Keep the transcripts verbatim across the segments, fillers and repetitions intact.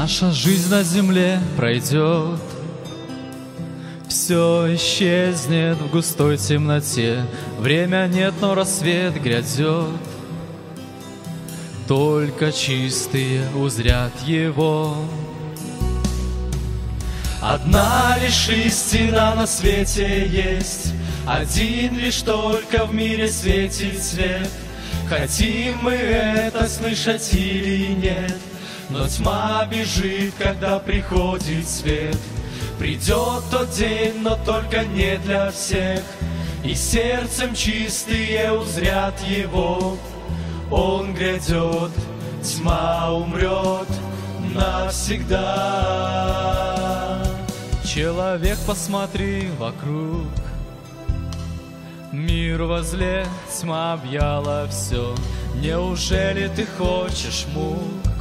Наша жизнь на земле пройдет, все исчезнет в густой темноте. Время нет, но рассвет грядет. Только чистые узрят его. Одна лишь истина на свете есть, один лишь только в мире светит свет. Хотим мы это слышать или нет, но тьма бежит, когда приходит свет. Придет тот день, но только не для всех, и сердцем чистые узрят его. Он грядет, тьма умрет навсегда. Человек, посмотри вокруг, мир возле, тьма объяла все. Неужели ты хочешь мук?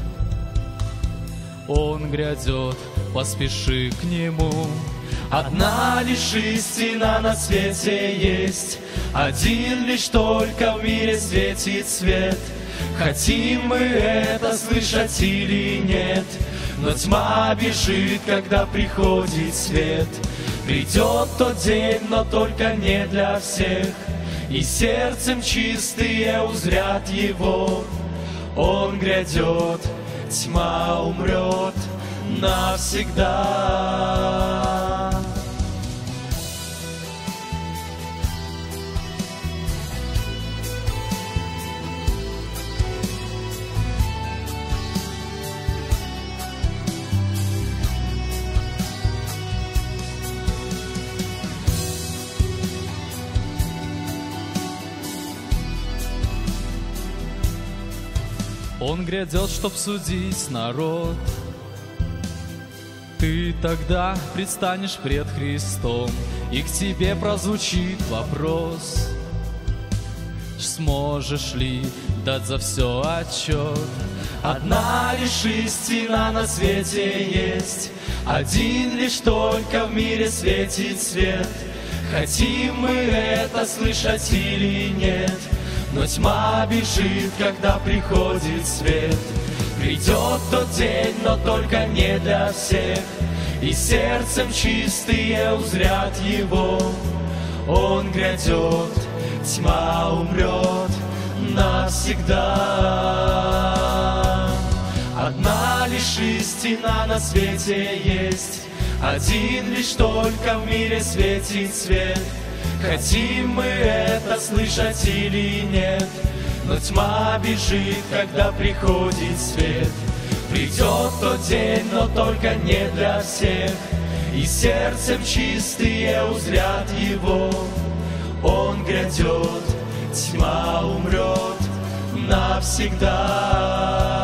Он грядет, поспеши к нему. Одна лишь истина на свете есть, один лишь только в мире светит свет. Хотим мы это слышать или нет, но тьма бежит, когда приходит свет. Придет тот день, но только не для всех, и сердцем чистые узрят его. Он грядет, тьма умрет навсегда. Он грядет, чтоб судить народ. Ты тогда предстанешь пред Христом, и к тебе прозвучит вопрос: сможешь ли дать за все отчет? Одна лишь истина на свете есть, один лишь только в мире светит свет. Хотим мы это слышать или нет, но тьма бежит, когда приходит свет. Придет тот день, но только не для всех, и сердцем чистые узрят его. Он грядет, тьма умрет навсегда. Одна лишь истина на свете есть, один лишь только в мире светит свет. Хотим мы это слышать или нет, но тьма бежит, когда приходит свет. Придет тот день, но только не для всех, и сердцем чистые узрят его. Он грядет, тьма умрет навсегда.